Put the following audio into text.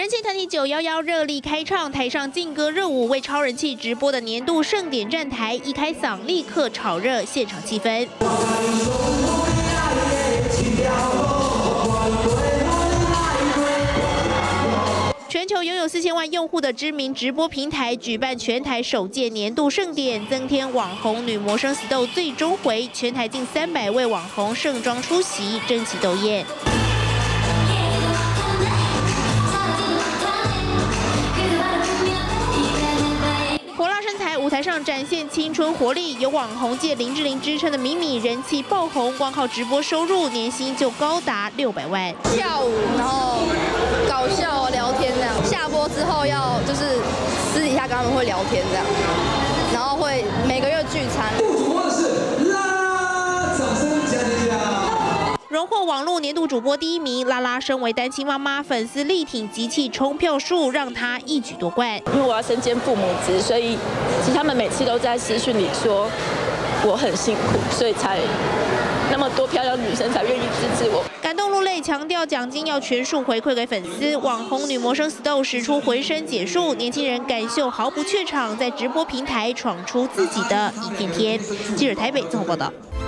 气团体911热力开唱，台上劲歌热舞，为超人气直播的年度盛典站台，一开嗓立刻炒热现场气氛。全球拥有4000万用户的知名直播平台举办全台首届年度盛典，增添网红女魔生 Stow 最终回，全台近300位网红盛装出席，争奇斗艳。火辣身材，舞台上展现青春活力，有网红界林志玲之称的米米人气爆红，光靠直播收入年薪就高达600万。 跳舞，然后搞笑聊天这样，下播之后要就是私底下跟他们会聊天这样，然后会每个月聚餐。 主播的是啦，掌声加加。 荣获网络年度主播第1名，拉拉身为单亲妈妈，粉丝力挺集气冲票数，让她一举夺冠。 因为我要身兼父母职，所以其实他们每次都在私讯里说我很辛苦，所以才那么多漂亮女生才愿意支持我。 感动落泪，强调奖金要全数回馈给粉丝。网红女魔生 Stow 使出浑身解数，年轻人感秀毫不怯场，在直播平台闯出自己的一片天。记者台北综合报道。